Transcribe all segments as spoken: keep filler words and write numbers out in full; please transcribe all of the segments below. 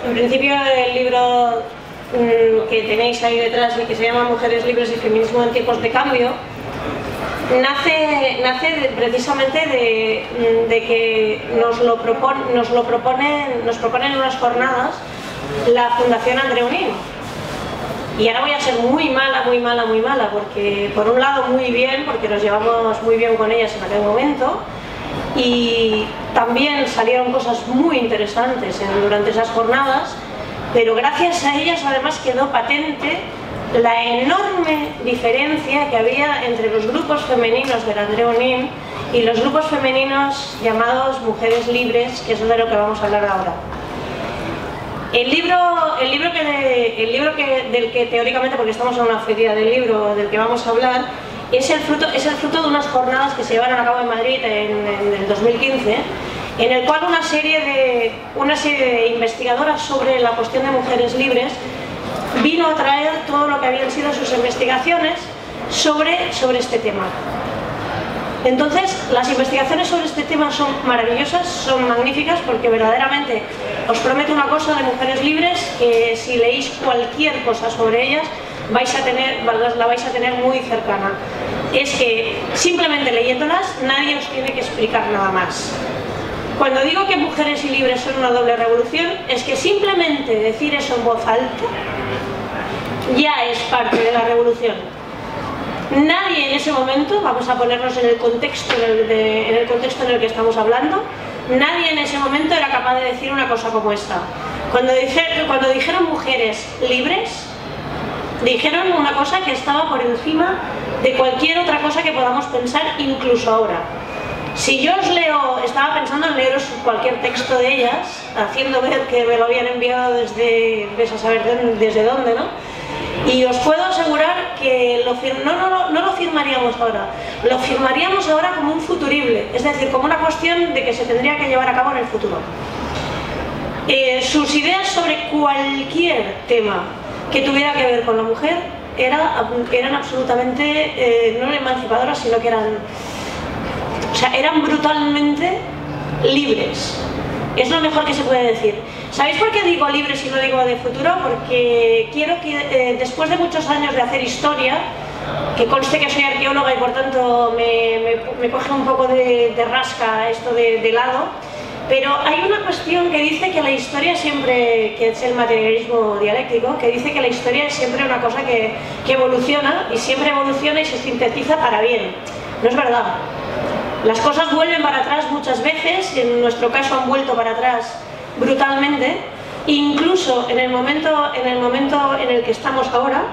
En principio el libro mmm, que tenéis ahí detrás y que se llama Mujeres Libres y Feminismo en Tiempos de Cambio nace, nace precisamente de, de que nos lo, propon, nos lo proponen, nos proponen unas jornadas la Fundación Andreu Nin. Y ahora voy a ser muy mala, muy mala, muy mala, porque por un lado muy bien, porque nos llevamos muy bien con ellas en aquel momento, y también salieron cosas muy interesantes en, durante esas jornadas, pero gracias a ellas además quedó patente la enorme diferencia que había entre los grupos femeninos del Andreu Nin y los grupos femeninos llamados Mujeres Libres, que es de lo que vamos a hablar ahora. El libro, el libro, que, de, el libro que, del que teóricamente, porque estamos en una feria del libro del que vamos a hablar, es el fruto, es el fruto de unas jornadas que se llevaron a cabo en Madrid en, en el dos mil quince, en el cual una serie, de, una serie de investigadoras sobre la cuestión de mujeres libres vino a traer todo lo que habían sido sus investigaciones sobre, sobre este tema. Entonces, las investigaciones sobre este tema son maravillosas, son magníficas, porque verdaderamente os prometo una cosa de Mujeres Libres, que si leéis cualquier cosa sobre ellas, vais a tener, la vais a tener muy cercana. Es que simplemente leyéndolas, nadie os tiene que explicar nada más. Cuando digo que Mujeres y Libres son una doble revolución, es que simplemente decir eso en voz alta ya es parte de la revolución. Nadie en ese momento, vamos a ponernos en el contexto en el, de, en el contexto en el que estamos hablando, nadie en ese momento era capaz de decir una cosa como esta. Cuando, dije, cuando dijeron mujeres libres, dijeron una cosa que estaba por encima de cualquier otra cosa que podamos pensar, incluso ahora. Si yo os leo, estaba pensando en leeros cualquier texto de ellas, haciendo ver que me lo habían enviado desde, ves a saber desde dónde, ¿no? Y os puedo asegurar que lo fir no, no, no, no lo firmaríamos ahora, lo firmaríamos ahora como un futurible, es decir, como una cuestión de que se tendría que llevar a cabo en el futuro. Eh, sus ideas sobre cualquier tema que tuviera que ver con la mujer era, eran absolutamente, eh, no emancipadoras, sino que eran, o sea, eran brutalmente libres. Es lo mejor que se puede decir. ¿Sabéis por qué digo libres y no digo de futuro? Porque quiero que eh, después de muchos años de hacer historia, que conste que soy arqueóloga y por tanto me, me, me coge un poco de, de rasca esto de, de lado, pero hay una cuestión que dice que la historia siempre, que es el materialismo dialéctico, que dice que la historia es siempre una cosa que, que evoluciona y siempre evoluciona y se sintetiza para bien. No es verdad. Las cosas vuelven para atrás muchas veces, y en nuestro caso han vuelto para atrás brutalmente, incluso en el momento en el, momento en el que estamos ahora,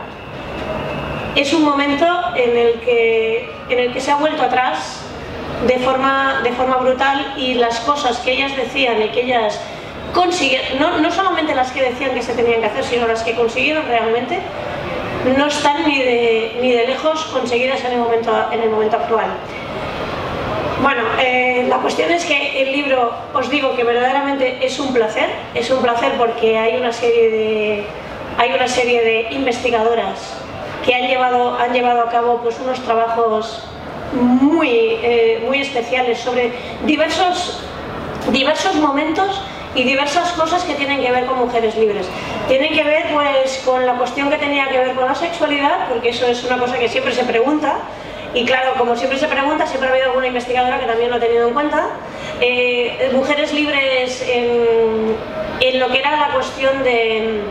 es un momento en el que, en el que se ha vuelto atrás de forma, de forma brutal, y las cosas que ellas decían y que ellas consiguieron, no, no solamente las que decían que se tenían que hacer, sino las que consiguieron realmente, no están ni de, ni de lejos conseguidas en el momento, en el momento actual. Bueno, eh, la cuestión es que el libro, os digo que verdaderamente es un placer, es un placer porque hay una serie de, hay una serie de investigadoras que han llevado, han llevado a cabo pues, unos trabajos muy, eh, muy especiales sobre diversos, diversos momentos y diversas cosas que tienen que ver con mujeres libres. Tienen que ver pues, con la cuestión que tenía que ver con la sexualidad, porque eso es una cosa que siempre se pregunta. Y claro, como siempre se pregunta, siempre ha habido alguna investigadora que también lo ha tenido en cuenta. Eh, mujeres libres en, en lo que era la cuestión de...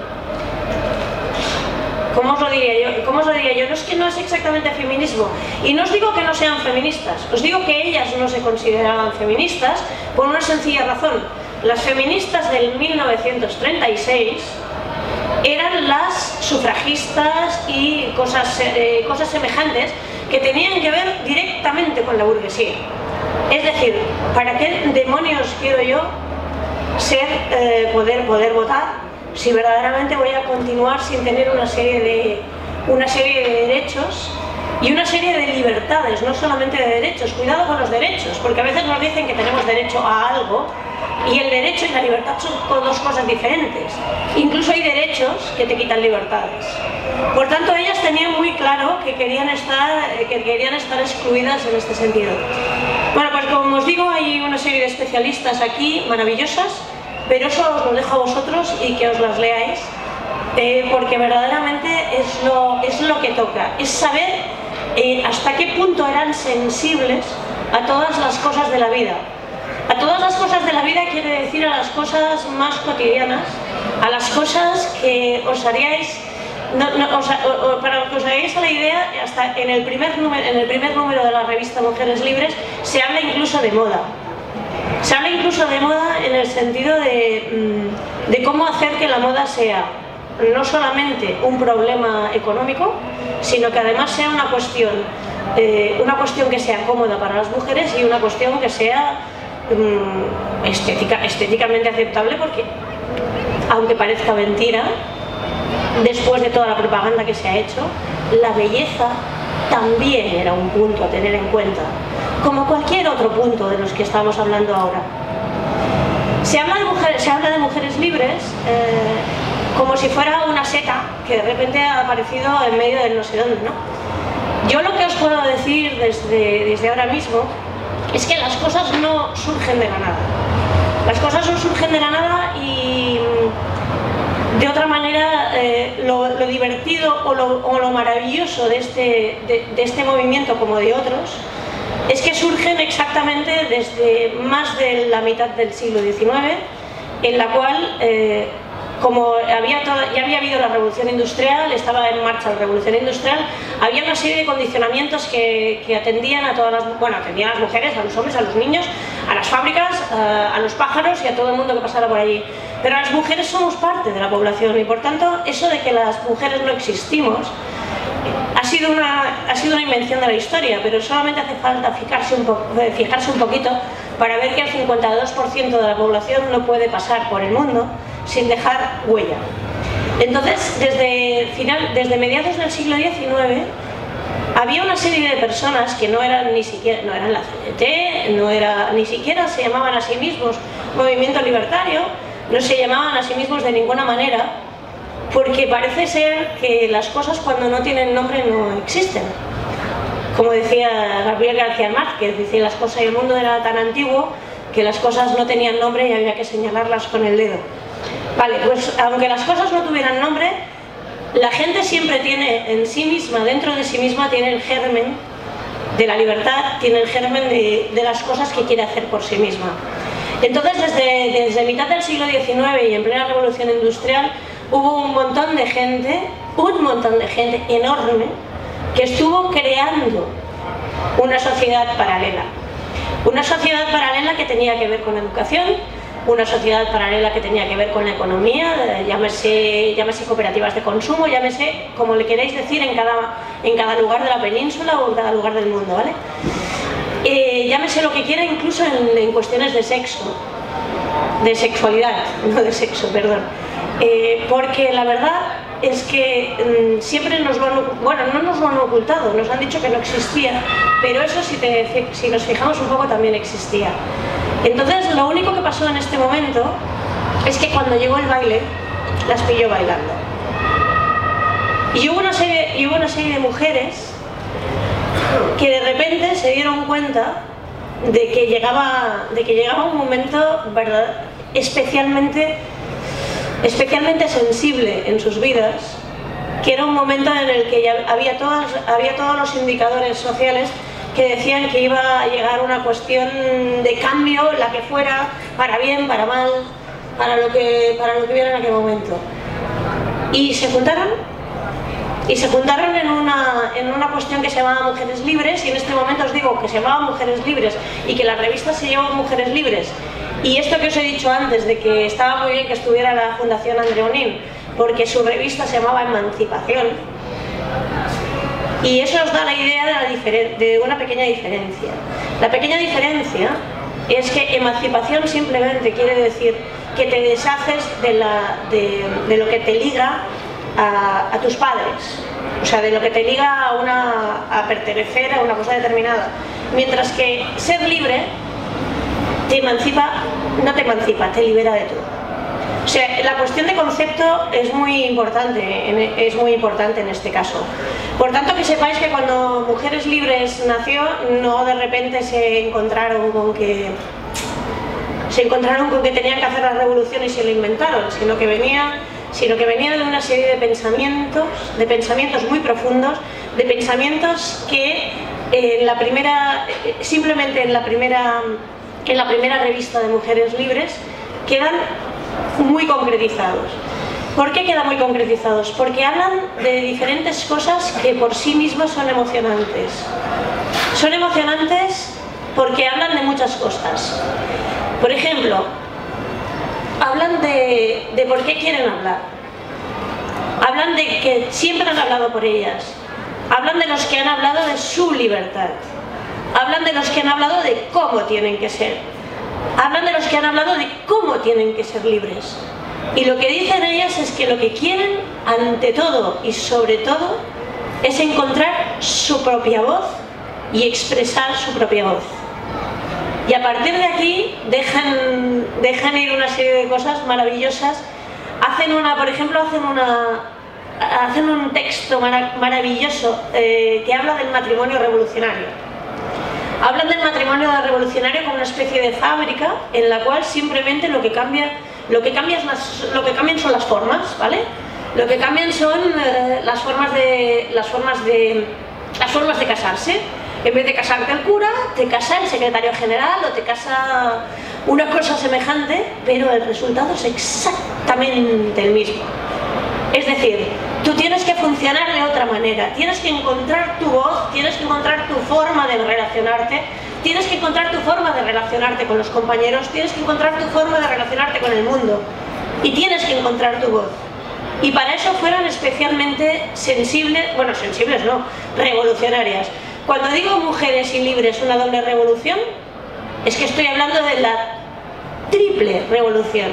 ¿Cómo os lo diría yo? ¿Cómo os lo diría yo? No es que no es exactamente feminismo. Y no os digo que no sean feministas. Os digo que ellas no se consideraban feministas por una sencilla razón. Las feministas del mil novecientos treinta y seis eran las sufragistas y cosas, eh, cosas semejantes que tenían que ver directamente con la burguesía. Es decir, ¿para qué demonios quiero yo ser, eh, poder, poder votar si verdaderamente voy a continuar sin tener una serie de, una serie de derechos y una serie de libertades, no solamente de derechos? Cuidado con los derechos, porque a veces nos dicen que tenemos derecho a algo y el derecho y la libertad son dos cosas diferentes. Incluso hay derechos que te quitan libertades. Por tanto, ellas tenían muy claro que querían estar, que querían estar excluidas en este sentido. Bueno, pues como os digo, hay una serie de especialistas aquí maravillosas. pero eso os lo dejo a vosotros y que os las leáis, eh, porque verdaderamente es lo, es lo que toca, es saber eh, hasta qué punto eran sensibles a todas las cosas de la vida. A todas las cosas de la vida quiere decir a las cosas más cotidianas, a las cosas que os haríais, no, no, o sea, o, o, para que os hagáis a la idea, hasta en el, primer número, en el primer número de la revista Mujeres Libres se habla incluso de moda. Se habla incluso de moda en el sentido de, de cómo hacer que la moda sea no solamente un problema económico, sino que además sea una cuestión, eh, una cuestión que sea cómoda para las mujeres y una cuestión que sea Estética, estéticamente aceptable, porque aunque parezca mentira, después de toda la propaganda que se ha hecho, la belleza también era un punto a tener en cuenta, como cualquier otro punto de los que estamos hablando ahora. Se habla de mujeres, se habla de mujeres libres eh, como si fuera una seta que de repente ha aparecido en medio de no sé dónde, ¿no? Yo lo que os puedo decir desde, desde ahora mismo es que las cosas no surgen de la nada. Las cosas no surgen de la nada y de otra manera eh, lo, lo divertido o lo, o lo maravilloso de este, de, de este movimiento, como de otros, es que surgen exactamente desde más de la mitad del siglo diecinueve, en la cual eh, como había toda, ya había habido la revolución industrial, estaba en marcha la revolución industrial, había una serie de condicionamientos que, que atendían a todas las, bueno, atendían a las mujeres, a los hombres, a los niños, a las fábricas, a, a los pájaros y a todo el mundo que pasara por allí. Pero las mujeres somos parte de la población y por tanto eso de que las mujeres no existimos ha sido una, ha sido una invención de la historia, pero solamente hace falta fijarse un, po, fijarse un poquito para ver que el cincuenta y dos por ciento de la población no puede pasar por el mundo sin dejar huella. Entonces, desde, final, desde mediados del siglo diecinueve, había una serie de personas que no eran ni siquiera, no eran la C N T, no era, ni siquiera se llamaban a sí mismos movimiento libertario, no se llamaban a sí mismos de ninguna manera, porque parece ser que las cosas cuando no tienen nombre no existen. Como decía Gabriel García Márquez, dice, las cosas y el mundo era tan antiguo que las cosas no tenían nombre y había que señalarlas con el dedo. Vale, pues aunque las cosas no tuvieran nombre, la gente siempre tiene en sí misma, dentro de sí misma, tiene el germen de la libertad, tiene el germen de, de las cosas que quiere hacer por sí misma. Entonces, desde, desde mitad del siglo diecinueve y en plena revolución industrial, hubo un montón de gente, un montón de gente enorme, que estuvo creando una sociedad paralela. Una sociedad paralela que tenía que ver con educación, una sociedad paralela que tenía que ver con la economía, llámese, llámese cooperativas de consumo, llámese como le queréis decir en cada, en cada lugar de la península o en cada lugar del mundo, ¿vale? Eh, llámese lo que quiera, incluso en, en cuestiones de sexo, de sexualidad, no de sexo, perdón. Eh, porque la verdad es que mmm, siempre nos lo han, bueno, no nos lo han ocultado, nos han dicho que no existía, pero eso si, te, si nos fijamos un poco también existía. Entonces lo único que pasó en este momento es que cuando llegó el baile, las pilló bailando. Y hubo una serie, y hubo una serie de mujeres que de repente se dieron cuenta de que llegaba, de que llegaba un momento, ¿verdad?, especialmente, especialmente sensible en sus vidas, que era un momento en el que ya había, todas, había todos los indicadores sociales que decían que iba a llegar una cuestión de cambio, la que fuera, para bien, para mal, para lo que, para lo que hubiera en aquel momento. Y se juntaron, y se juntaron en una, en una cuestión que se llamaba Mujeres Libres, y en este momento os digo que se llamaba Mujeres Libres y que la revista se llamaba Mujeres Libres. Y esto que os he dicho antes, de que estaba muy bien que estuviera la Fundación Andreonín, porque su revista se llamaba Emancipación. Y eso os da la idea de, la de una pequeña diferencia. La pequeña diferencia es que emancipación simplemente quiere decir que te deshaces de, la, de, de lo que te liga a, a tus padres, o sea, de lo que te liga a, una, a pertenecer a una cosa determinada. Mientras que ser libre te emancipa, no te emancipa, te libera de todo. O sea, la cuestión de concepto es muy importante, es muy importante en este caso. Por tanto, que sepáis que cuando Mujeres Libres nació, no de repente se encontraron con que se encontraron con que tenían que hacer la revolución y se lo inventaron, sino que venía, sino que venía de una serie de pensamientos, de pensamientos muy profundos, de pensamientos que en la primera, simplemente en la primera, en la primera revista de Mujeres Libres quedan muy concretizados. ¿Por qué quedan muy concretizados? Porque hablan de diferentes cosas que por sí mismas son emocionantes. Son emocionantes porque hablan de muchas cosas. Por ejemplo, hablan de, de por qué quieren hablar. Hablan de que siempre han hablado por ellas. Hablan de los que han hablado de su libertad. Hablan de los que han hablado de cómo tienen que ser. Hablan de los que han hablado de cómo tienen que ser libres. Y lo que dicen ellas es que lo que quieren, ante todo y sobre todo, es encontrar su propia voz y expresar su propia voz. Y a partir de aquí dejan, dejan ir una serie de cosas maravillosas. Hacen una, por ejemplo, hacen una, hacen un texto mara, maravilloso eh, que habla del matrimonio revolucionario. Hablan del matrimonio revolucionario como una especie de fábrica en la cual simplemente lo que cambia, lo que cambia es las, lo que cambian son las formas, ¿vale? Lo que cambian son eh, las formas de las formas de las formas de casarse. En vez de casarte el cura, te casa el secretario general o te casa una cosa semejante, pero el resultado es exactamente el mismo. Es decir, tú tienes que funcionar de otra manera, tienes que encontrar tu voz, tienes que encontrar tu forma de relacionarte, tienes que encontrar tu forma de relacionarte con los compañeros, tienes que encontrar tu forma de relacionarte con el mundo y tienes que encontrar tu voz. Y para eso fueron especialmente sensibles, bueno, sensibles no, revolucionarias. Cuando digo mujeres y libres, una doble revolución, es que estoy hablando de la triple revolución.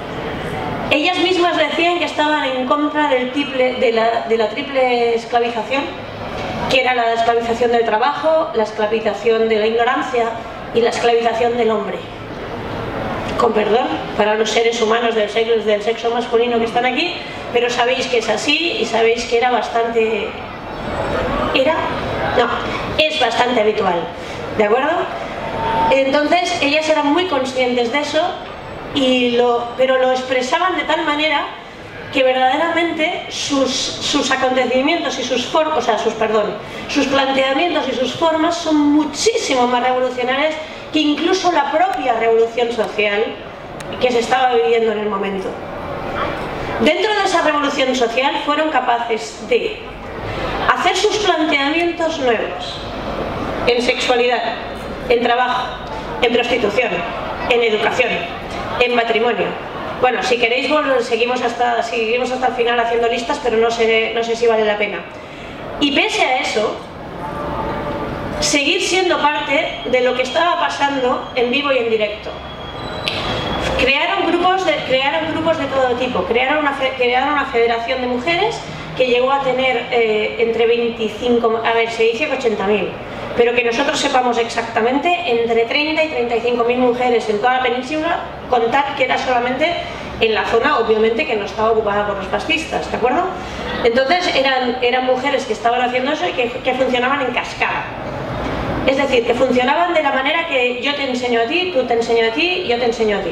Ellas mismas decían que estaban en contra del triple, de, la, de la triple esclavización, que era la esclavización del trabajo, la esclavización de la ignorancia y la esclavización del hombre. Con perdón para los seres humanos del sexo, del sexo masculino que están aquí, pero sabéis que es así y sabéis que era bastante... ¿Era? No, es bastante habitual, ¿de acuerdo? Entonces ellas eran muy conscientes de eso, y lo, pero lo expresaban de tal manera que verdaderamente sus, sus acontecimientos y sus formas, o sea, sus, perdón, sus planteamientos y sus formas son muchísimo más revolucionarias que incluso la propia revolución social que se estaba viviendo en el momento. Dentro de esa revolución social fueron capaces de hacer sus planteamientos nuevos en sexualidad, en trabajo, en prostitución, en educación, en matrimonio. Bueno, si queréis bueno, seguimos, hasta, seguimos hasta el final haciendo listas, pero no sé, no sé si vale la pena. Y pese a eso, seguir siendo parte de lo que estaba pasando en vivo y en directo. Crearon grupos de, crearon grupos de todo tipo, crearon una, crearon una federación de mujeres que llegó a tener eh, entre veinticinco, a ver, se dice que ochenta mil, pero que nosotros sepamos exactamente, entre treinta y treinta y cinco mil mujeres en toda la península, contad que era solamente en la zona, obviamente, que no estaba ocupada por los fascistas, ¿de acuerdo? Entonces eran, eran mujeres que estaban haciendo eso y que, que funcionaban en cascada. Es decir, que funcionaban de la manera que yo te enseño a ti, tú te enseño a ti, yo te enseño a ti.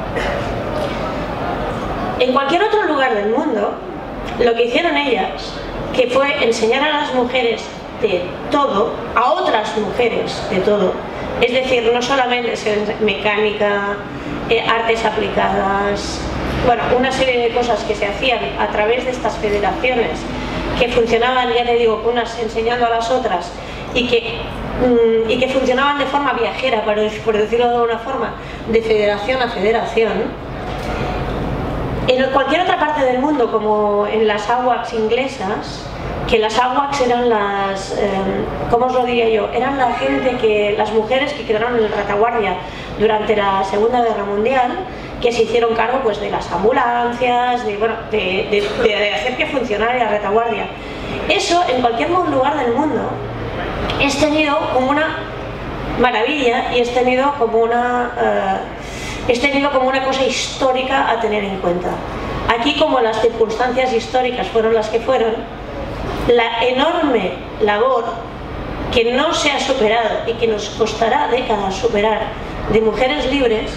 En cualquier otro lugar del mundo, lo que hicieron ellas, que fue enseñar a las mujeres de todo, a otras mujeres de todo, es decir, no solamente mecánica, eh, artes aplicadas, bueno, una serie de cosas que se hacían a través de estas federaciones que funcionaban, ya te digo, unas enseñando a las otras y que, mm, y que funcionaban de forma viajera, por, por decirlo de alguna forma, de federación a federación. En cualquier otra parte del mundo, como en las AWACS inglesas, que las AWACS eran las, eh, ¿cómo os lo diría yo? Eran la gente que, las mujeres que quedaron en la retaguardia durante la Segunda Guerra Mundial, que se hicieron cargo pues de las ambulancias, de, bueno, de, de, de, de hacer que funcionara la retaguardia. Eso, en cualquier lugar del mundo, es tenido como una maravilla y es tenido como una... Uh, es tenido como una cosa histórica a tener en cuenta. Aquí, como las circunstancias históricas fueron las que fueron, la enorme labor que no se ha superado y que nos costará décadas superar de mujeres libres,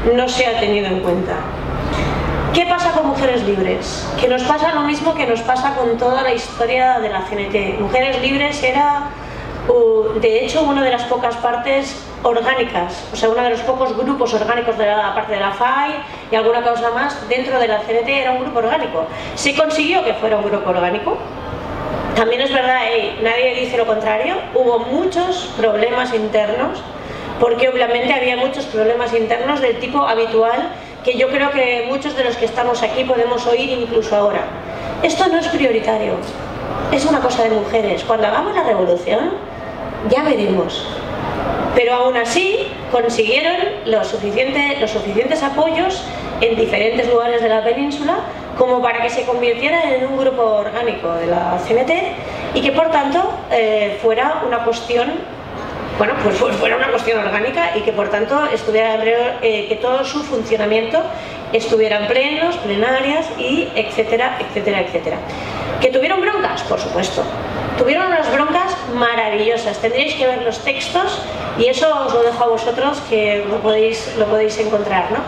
no se ha tenido en cuenta. ¿Qué pasa con Mujeres Libres? Que nos pasa lo mismo que nos pasa con toda la historia de la C N T. Mujeres Libres era, uh, de hecho, una de las pocas partes orgánicas, o sea, uno de los pocos grupos orgánicos de la parte de la F A I y alguna cosa más dentro de la C N T era un grupo orgánico. Se consiguió que fuera un grupo orgánico. También es verdad, hey, nadie dice lo contrario, hubo muchos problemas internos, porque obviamente había muchos problemas internos del tipo habitual que yo creo que muchos de los que estamos aquí podemos oír incluso ahora. Esto no es prioritario, es una cosa de mujeres. Cuando hagamos la revolución, ya veremos. Pero aún así consiguieron los, suficiente, los suficientes apoyos en diferentes lugares de la península como para que se convirtiera en un grupo orgánico de la C N T y que por tanto eh, fuera una cuestión bueno, pues fuera una cuestión orgánica y que por tanto estuviera, eh, que todo su funcionamiento estuviera en plenos, plenarias y etcétera, etcétera, etcétera. ¿Que tuvieron broncas? Por supuesto. Tuvieron unas broncas maravillosas, tendréis que ver los textos y eso os lo dejo a vosotros que lo podéis, lo podéis encontrar, ¿no?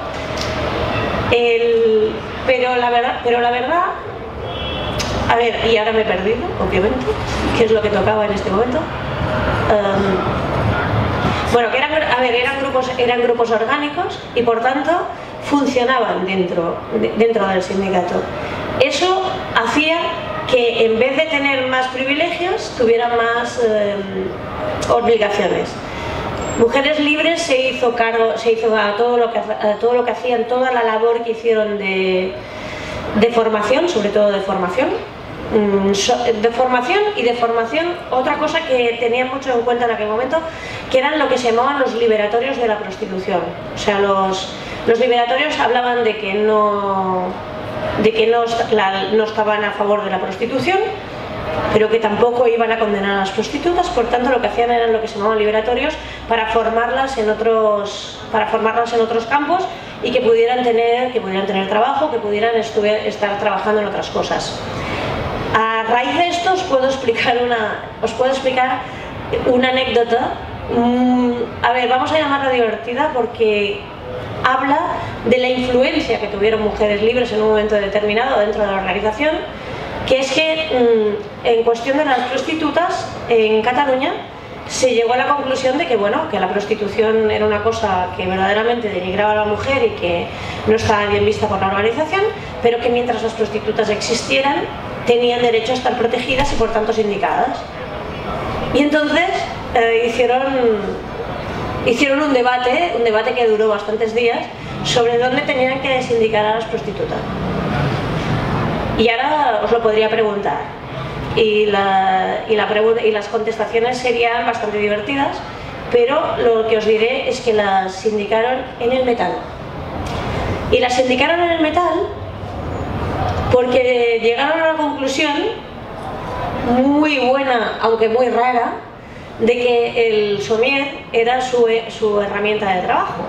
El, pero, la verdad, pero la verdad, a ver, y ahora me he perdido, obviamente, ¿qué es lo que tocaba en este momento? Um, Bueno, que eran, a ver, eran grupos, eran grupos orgánicos y por tanto funcionaban dentro, dentro del sindicato. Eso hacía que en vez de tener más privilegios, tuvieran más eh, obligaciones. Mujeres Libres se hizo cargo, se hizo a todo lo que, a todo lo que hacían, toda la labor que hicieron de, de formación, sobre todo de formación. De formación y de formación, otra cosa que tenían mucho en cuenta en aquel momento, que eran lo que se llamaban los liberatorios de la prostitución. O sea, los, los liberatorios hablaban de que no, de que no, la, no estaban a favor de la prostitución, pero que tampoco iban a condenar a las prostitutas, por tanto lo que hacían eran lo que se llamaban liberatorios para formarlas en otros, para formarlas en otros campos y que pudieran tener, que pudieran tener trabajo, que pudieran estuve, estar trabajando en otras cosas. A raíz de esto os puedo explicar una, os puedo explicar una anécdota, mm, a ver, vamos a llamarla divertida porque habla de la influencia que tuvieron Mujeres Libres en un momento determinado dentro de la organización, que es que mm, en cuestión de las prostitutas en Cataluña se llegó a la conclusión de que, bueno, que la prostitución era una cosa que verdaderamente denigraba a la mujer y que no estaba bien vista por la organización, pero que mientras las prostitutas existieran tenían derecho a estar protegidas y por tanto sindicadas. Y entonces eh, hicieron, hicieron un debate, un debate que duró bastantes días, sobre dónde tenían que sindicar a las prostitutas. Y ahora os lo podría preguntar. Y, la, y, la y las contestaciones serían bastante divertidas, pero lo que os diré es que las sindicaron en el metal. Y las sindicaron en el metal porque llegaron a la conclusión, muy buena, aunque muy rara, de que el somier era su, su herramienta de trabajo.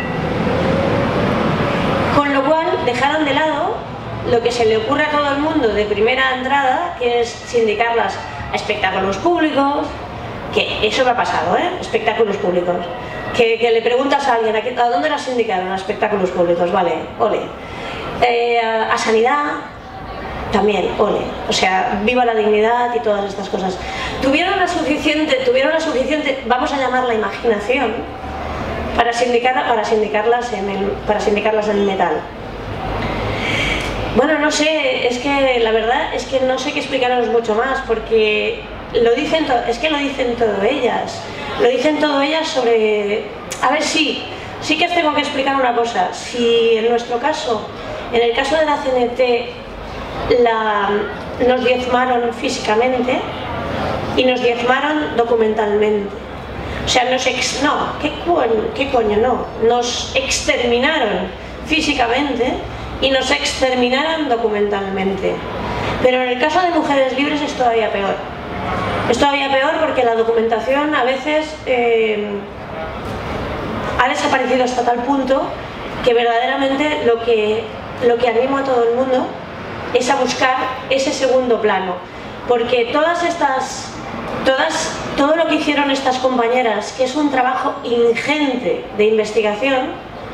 Con lo cual dejaron de lado lo que se le ocurre a todo el mundo de primera entrada, que es sindicarlas a espectáculos públicos, que eso me ha pasado, ¿eh? Espectáculos públicos. Que, que le preguntas a alguien, ¿a dónde las sindicaron? A espectáculos públicos, vale, ole. Eh, a, a sanidad, también, ole. O sea, viva la dignidad y todas estas cosas. Tuvieron la suficiente, tuvieron la suficiente, vamos a llamarla imaginación, para, sindicar, para, sindicarlas en el, para sindicarlas en el metal. Bueno, no sé, es que la verdad es que no sé qué explicaros mucho más, porque lo dicen todo, es que lo dicen todo ellas, lo dicen todo ellas sobre... A ver, sí, sí que os tengo que explicar una cosa. Si en nuestro caso, en el caso de la C N T, la, nos diezmaron físicamente y nos diezmaron documentalmente. O sea, nos ex, no, ¿qué coño, qué coño no? Nos exterminaron físicamente y nos exterminaron documentalmente. Pero en el caso de Mujeres Libres es todavía peor. Es todavía peor porque la documentación a veces eh, ha desaparecido hasta tal punto que verdaderamente lo que, lo que animo a todo el mundo es a buscar ese segundo plano. Porque todas estas, todas, todo lo que hicieron estas compañeras, que es un trabajo ingente de investigación,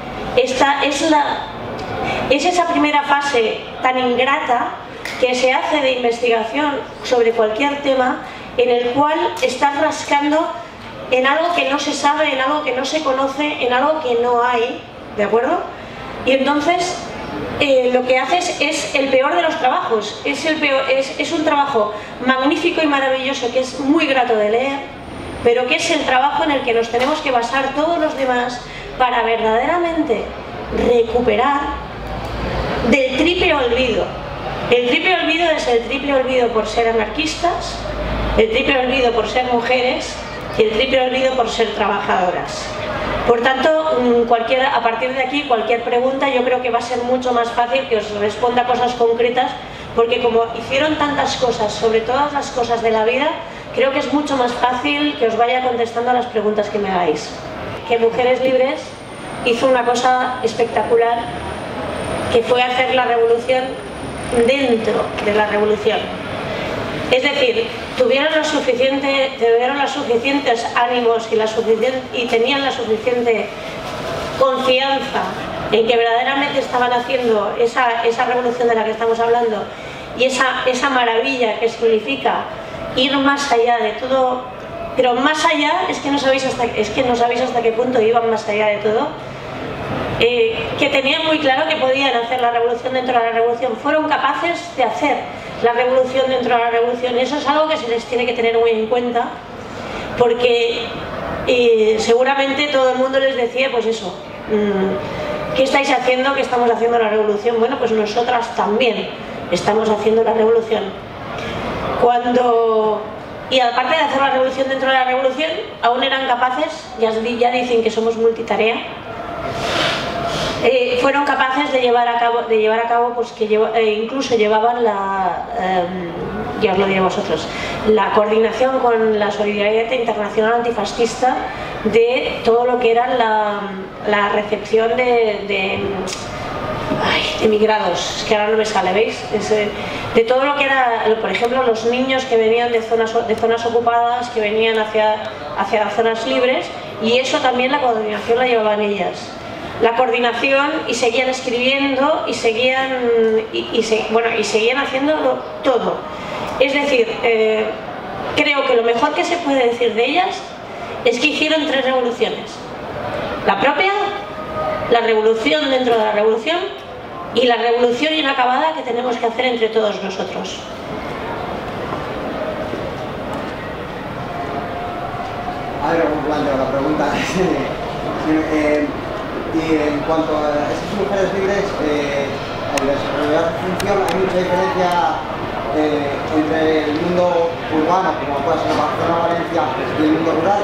esta es, la, es esa primera fase tan ingrata que se hace de investigación sobre cualquier tema, en el cual estás rascando en algo que no se sabe, en algo que no se conoce, en algo que no hay, ¿de acuerdo? Y entonces eh, lo que haces es el peor de los trabajos, es, el peor, es, es un trabajo magnífico y maravilloso, que es muy grato de leer, pero que es el trabajo en el que nos tenemos que basar todos los demás para verdaderamente recuperar del triple olvido. El triple olvido es el triple olvido por ser anarquistas, el triple olvido por ser mujeres y el triple olvido por ser trabajadoras. Por tanto, cualquier, a partir de aquí, cualquier pregunta yo creo que va a ser mucho más fácil que os responda cosas concretas, porque como hicieron tantas cosas sobre todas las cosas de la vida, creo que es mucho más fácil que os vaya contestando a las preguntas que me hagáis. Que Mujeres Libres hizo una cosa espectacular, que fue hacer la revolución dentro de la revolución. Es decir, tuvieron, lo suficiente, tuvieron los suficientes ánimos y, la suficien, y tenían la suficiente confianza en que verdaderamente estaban haciendo esa, esa revolución de la que estamos hablando y esa, esa maravilla que significa ir más allá de todo, pero más allá es que no sabéis hasta, es que no sabéis hasta qué punto iban más allá de todo. Eh, que tenían muy claro que podían hacer la revolución dentro de la revolución, fueron capaces de hacer la revolución dentro de la revolución, y eso es algo que se les tiene que tener muy en cuenta, porque eh, seguramente todo el mundo les decía, pues eso, mmm, ¿qué estáis haciendo? ¿Qué estamos haciendo la revolución? Bueno, pues nosotras también estamos haciendo la revolución. Cuando... Y aparte de hacer la revolución dentro de la revolución, aún eran capaces, ya, ya dicen que somos multitarea, Eh, fueron capaces de llevar a cabo, de llevar a cabo pues que lleva, eh, incluso llevaban la, eh, ya os lo diré vosotros, la coordinación con la Solidaridad Internacional Antifascista de todo lo que era la, la recepción de, de, ay, de migrados, es que ahora no me sale, ¿veis? Es, eh, de todo lo que era, por ejemplo, los niños que venían de zonas, de zonas ocupadas, que venían hacia, hacia las zonas libres, y eso también la coordinación la llevaban ellas. La coordinación, y seguían escribiendo y seguían, y, y, se, bueno, y seguían haciéndolo todo. Es decir, eh, creo que lo mejor que se puede decir de ellas es que hicieron tres revoluciones. La propia, la revolución dentro de la revolución y la revolución inacabada que tenemos que hacer entre todos nosotros. A ver, ¿cómo planteo la pregunta? eh, Y en cuanto a esas mujeres libres, eh, en desarrollar su función hay mucha diferencia eh, entre el mundo urbano, como puede ser Barcelona, Valencia, y el mundo rural.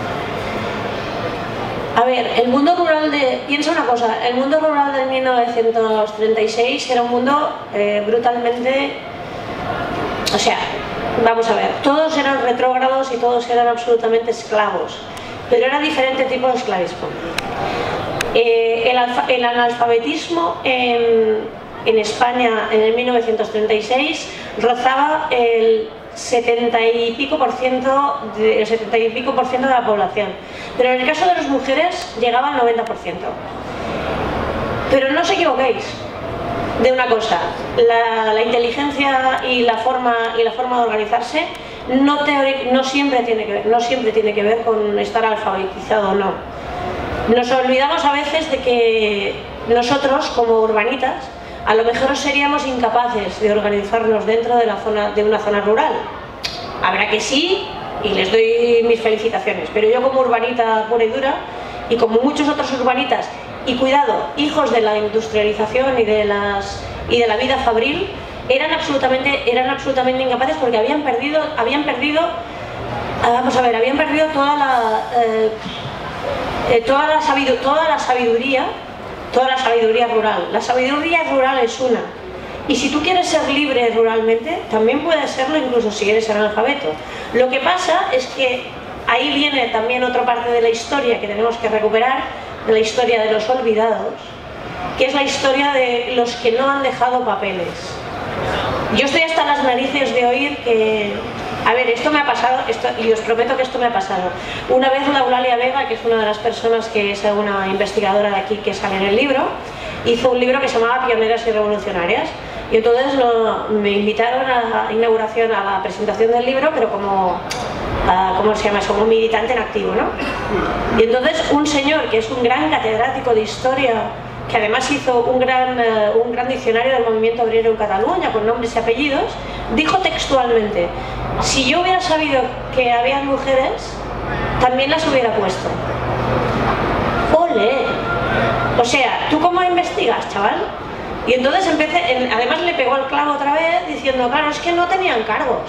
A ver, el mundo rural de... Piensa una cosa, el mundo rural de mil novecientos treinta y seis era un mundo eh, brutalmente... O sea, vamos a ver, todos eran retrógrados y todos eran absolutamente esclavos, pero era diferente tipo de esclavismo. Eh, el, alfa, el analfabetismo en, en España en el mil novecientos treinta y seis rozaba el setenta y pico por ciento de, el setenta y pico por ciento de la población, pero en el caso de las mujeres llegaba al noventa por ciento. Pero no os equivoquéis de una cosa, la, la inteligencia y la forma y la forma de organizarse no, teóric, no siempre tiene que ver, no siempre tiene que ver con estar alfabetizado o no. Nos olvidamos a veces de que nosotros, como urbanitas, a lo mejor seríamos incapaces de organizarnos dentro de, la zona, de una zona rural. Habrá que sí, y les doy mis felicitaciones, pero yo como urbanita pura y dura, y como muchos otros urbanitas, y cuidado, hijos de la industrialización y de, las, y de la vida fabril, eran absolutamente, eran absolutamente incapaces porque habían perdido, habían perdido, vamos a ver, habían perdido toda la... Eh, Eh, toda, la toda la sabiduría, toda la sabiduría rural. La sabiduría rural es una. Y si tú quieres ser libre ruralmente, también puedes serlo incluso si eres analfabeto. Lo que pasa es que ahí viene también otra parte de la historia que tenemos que recuperar, de la historia de los olvidados, que es la historia de los que no han dejado papeles. Yo estoy hasta las narices de oír que A ver, esto me ha pasado, esto, y os prometo que esto me ha pasado. Una vez la Eulalia Vega, que es una de las personas que es una investigadora de aquí que sale en el libro, hizo un libro que se llamaba Pioneras y Revolucionarias. Y entonces lo, me invitaron a la inauguración, a la presentación del libro, pero como, a, ¿cómo se llama? Como militante en activo, ¿no? Y entonces un señor que es un gran catedrático de historia, que además hizo un gran, uh, un gran diccionario del movimiento obrero en Cataluña, con nombres y apellidos, dijo textualmente: si yo hubiera sabido que había mujeres, también las hubiera puesto. ¡Ole! O sea, ¿tú cómo investigas, chaval? Y entonces empecé, además le pegó el clavo otra vez diciendo, claro, es que no tenían cargos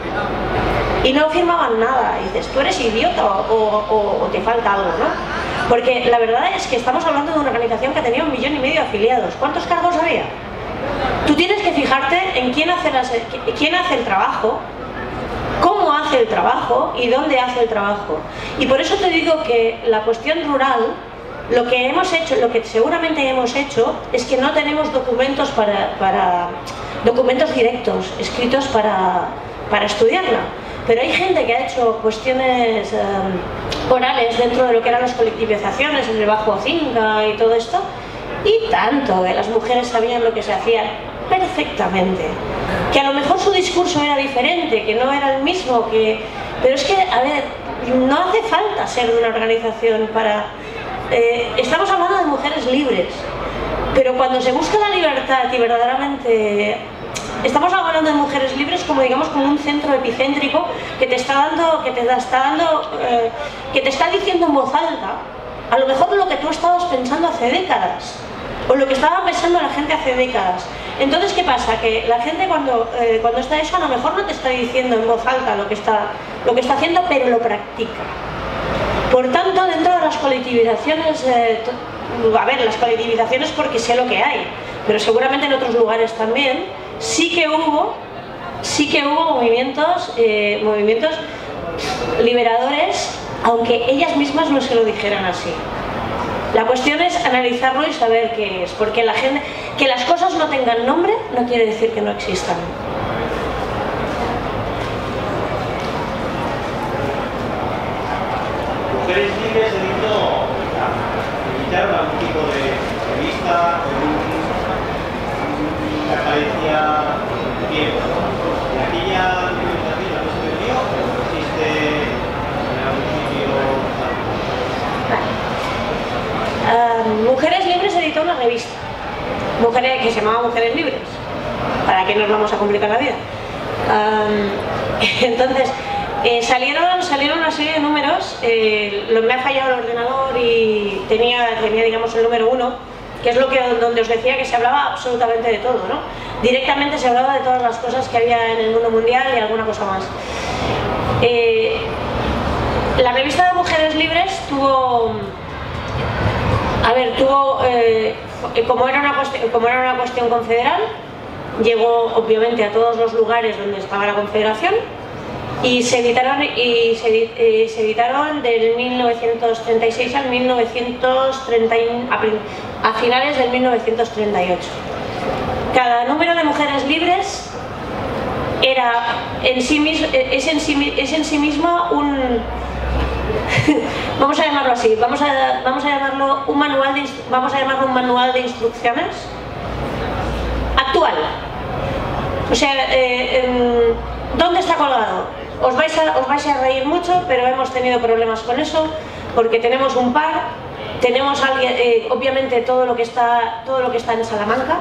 y no firmaban nada. Y dices, tú eres idiota o, o, o te falta algo, ¿no? Porque la verdad es que estamos hablando de una organización que tenía un millón y medio de afiliados. ¿Cuántos cargos había? Tú tienes que fijarte en quién hace, las, quién hace el trabajo, cómo hace el trabajo y dónde hace el trabajo. Y por eso te digo que la cuestión rural, lo que hemos hecho, lo que seguramente hemos hecho, es que no tenemos documentos para, para documentos directos, escritos para, para estudiarla. Pero hay gente que ha hecho cuestiones eh, orales dentro de lo que eran las colectivizaciones, en el Bajo Cinca y todo esto, y tanto, que las mujeres sabían lo que se hacía perfectamente. Que a lo mejor su discurso era diferente, que no era el mismo, que... pero es que, a ver, no hace falta ser de una organización para... Eh, estamos hablando de mujeres libres, pero cuando se busca la libertad y verdaderamente... Estamos hablando de mujeres libres como, digamos, como un centro epicéntrico que te está dando, que te está dando, eh, que te está diciendo en voz alta, a lo mejor lo que tú estabas pensando hace décadas, o lo que estaba pensando la gente hace décadas. Entonces, ¿qué pasa? Que la gente cuando, eh, cuando está eso, a lo mejor no te está diciendo en voz alta lo que está, lo que está haciendo, pero lo practica. Por tanto, dentro de las colectivizaciones, eh, a ver, las colectivizaciones porque sé lo que hay, pero seguramente en otros lugares también, sí que hubo, sí que hubo movimientos, eh, movimientos liberadores, aunque ellas mismas no se lo dijeran así. La cuestión es analizarlo y saber qué es, porque la gente, que las cosas no tengan nombre no quiere decir que no existan. Mujeres Libres editaron algún tipo de revista, que aparecía bien. ¿Y aquella documentación la que se dio existe en algún sitio? Uh, Mujeres Libres editó una revista, Mujeres, que se llamaba Mujeres Libres. ¿Para qué nos vamos a complicar la vida? Um, entonces, eh, salieron, salieron una serie de números, eh, lo, me ha fallado el ordenador y tenía, tenía digamos el número uno, que es lo que, donde os decía que se hablaba absolutamente de todo, ¿no? Directamente se hablaba de todas las cosas que había en el mundo mundial y alguna cosa más. Eh, la revista de Mujeres Libres tuvo, a ver, tuvo, eh, como, era una cuestión, como era una cuestión confederal, llegó obviamente a todos los lugares donde estaba la confederación y se editaron, y se, eh, se editaron del mil novecientos treinta y seis al mil novecientos treinta, a, a finales del mil novecientos treinta y ocho. Cada número de Mujeres Libres era en sí mismo, es, en sí, es en sí mismo un... vamos a llamarlo así, vamos a, vamos a llamarlo un manual de, vamos a llamarlo un manual de instrucciones actual. O sea, eh, eh, ¿dónde está colgado? Os vais, a, os vais a reír mucho, pero hemos tenido problemas con eso, porque tenemos un par, tenemos alguien, eh, obviamente todo lo que está, todo lo que está en Salamanca,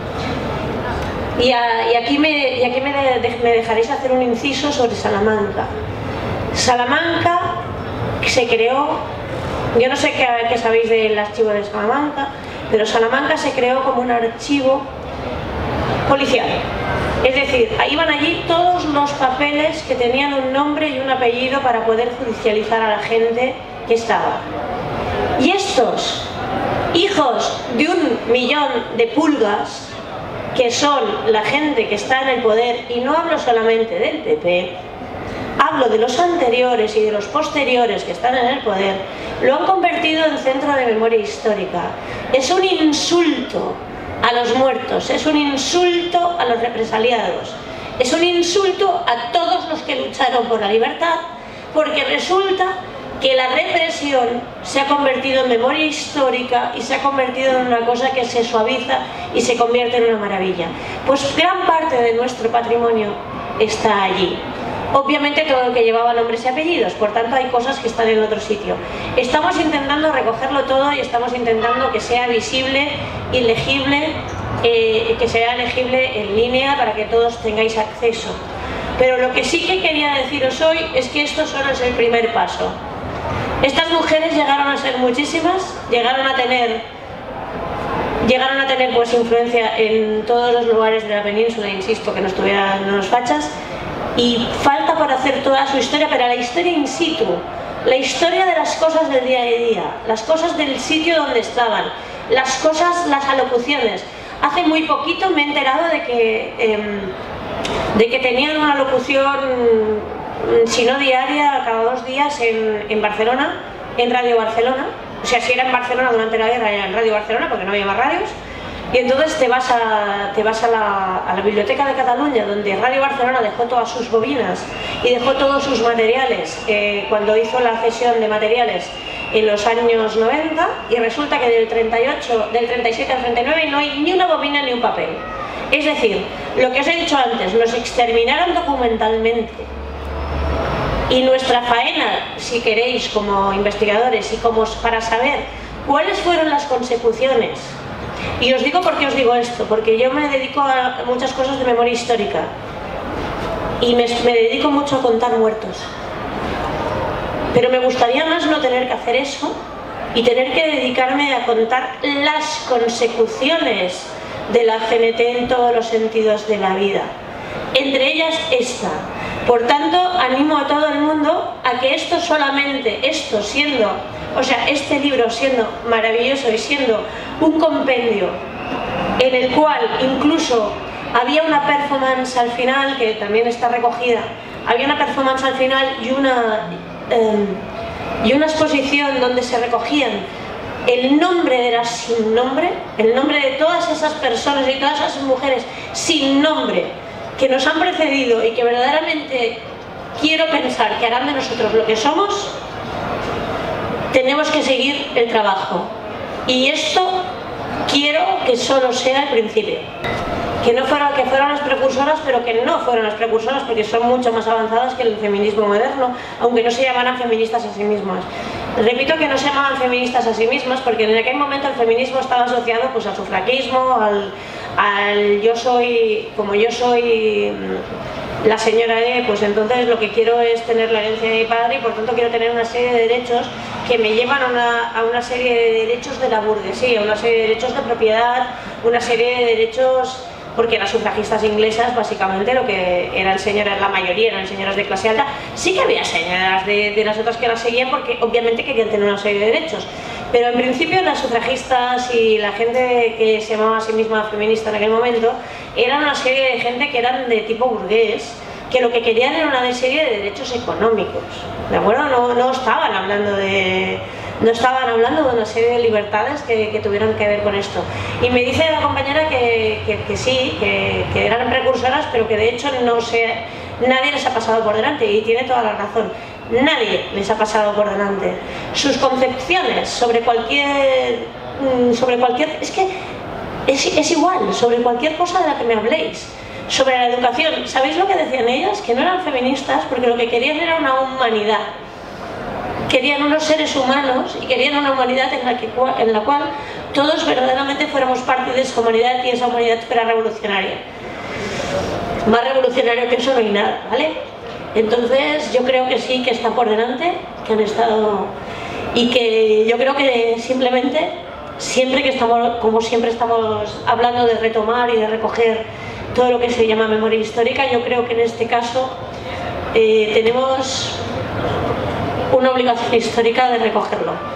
y, a, y aquí, me, y aquí me, de, me dejaréis hacer un inciso sobre Salamanca. Salamanca se creó, yo no sé qué, qué sabéis del archivo de Salamanca, pero Salamanca se creó como un archivo policial. Es decir, iban allí todos los papeles que tenían un nombre y un apellido para poder judicializar a la gente que estaba. Y estos hijos de un millón de pulgas, que son la gente que está en el poder, y no hablo solamente del P P, hablo de los anteriores y de los posteriores que están en el poder, lo han convertido en centro de memoria histórica. Es un insulto a los muertos, es un insulto a los represaliados, Es un insulto a todos los que lucharon por la libertad, porque resulta que la represión se ha convertido en memoria histórica y se ha convertido en una cosa que se suaviza y se convierte en una maravilla. Pues gran parte de nuestro patrimonio está allí. Obviamente todo lo que llevaba nombres y apellidos, por tanto hay cosas que están en otro sitio. Estamos intentando recogerlo todo y estamos intentando que sea visible y legible, eh, que sea legible en línea para que todos tengáis acceso. Pero lo que sí que quería deciros hoy es que esto solo es el primer paso. Estas mujeres llegaron a ser muchísimas, llegaron a tener, llegaron a tener pues influencia en todos los lugares de la península, insisto, que no estuvieran unos fachas, y falta por hacer toda su historia, pero la historia in situ, la historia de las cosas del día a día, las cosas del sitio donde estaban, las cosas, las alocuciones. Hace muy poquito me he enterado de que, eh, de que tenían una locución, si no diaria, cada dos días en, en Barcelona, en Radio Barcelona. O sea, si era en Barcelona durante la guerra, era en Radio Barcelona, porque no había más radios. Y entonces te vas a, te vas a, la, a la Biblioteca de Cataluña, donde Radio Barcelona dejó todas sus bobinas y dejó todos sus materiales eh, cuando hizo la cesión de materiales en los años noventa, y resulta que del treinta y ocho, del treinta y siete al treinta y nueve no hay ni una bobina ni un papel. Es decir, lo que os he dicho antes, nos exterminaron documentalmente. Y nuestra faena, si queréis, como investigadores y como para saber cuáles fueron las consecuciones. Y os digo por qué os digo esto, porque yo me dedico a muchas cosas de memoria histórica y me, me dedico mucho a contar muertos. Pero me gustaría más no tener que hacer eso y tener que dedicarme a contar las consecuciones de la C N T en todos los sentidos de la vida. Entre ellas esta. Por tanto, animo a todo el mundo a que esto solamente, esto siendo, o sea, este libro siendo maravilloso y siendo un compendio en el cual incluso había una performance al final, que también está recogida, había una performance al final y una, eh, y una exposición donde se recogían el nombre de las sin nombre, el nombre de todas esas personas y todas esas mujeres sin nombre, que nos han precedido y que verdaderamente quiero pensar que harán de nosotros lo que somos. Tenemos que seguir el trabajo, y esto quiero que solo sea el principio, que no fueron, que fueron las precursoras, pero que no fueron las precursoras, porque son mucho más avanzadas que el feminismo moderno, aunque no se llamaran feministas a sí mismas. Repito que no se llamaban feministas a sí mismas porque en aquel momento el feminismo estaba asociado pues al sufragismo, al, al yo soy, como yo soy la señora E, pues entonces lo que quiero es tener la herencia de mi padre y por tanto quiero tener una serie de derechos que me llevan a una, a una serie de derechos de la burguesía, una serie de derechos de propiedad, una serie de derechos. Porque las sufragistas inglesas básicamente lo que eran señoras, la mayoría eran señoras de clase alta. Sí que había señoras de, de las otras que las seguían porque obviamente querían tener una serie de derechos, pero en principio las sufragistas y la gente que se llamaba a sí misma feminista en aquel momento eran una serie de gente que eran de tipo burgués, que lo que querían era una serie de derechos económicos, ¿de acuerdo? No, no estaban hablando de... No estaban hablando de una serie de libertades que, que tuvieran que ver con esto. Y me dice la compañera que, que, que sí, que, que eran precursoras, pero que de hecho no se, nadie les ha pasado por delante, y tiene toda la razón. Nadie les ha pasado por delante. Sus concepciones sobre cualquier... sobre cualquier es que es, es igual, sobre cualquier cosa de la que me habléis. Sobre la educación, ¿sabéis lo que decían ellas? Que no eran feministas porque lo que querían era una humanidad. Querían unos seres humanos y querían una humanidad en la, que, en la cual todos verdaderamente fuéramos parte de esa humanidad, y esa humanidad fuera revolucionaria. Más revolucionario que eso no hay nada, ¿vale? Entonces yo creo que sí, que está por delante, que han estado... y que yo creo que simplemente, siempre que estamos, como siempre estamos hablando de retomar y de recoger todo lo que se llama memoria histórica, yo creo que en este caso eh, tenemos una obligación histórica de recogerlo.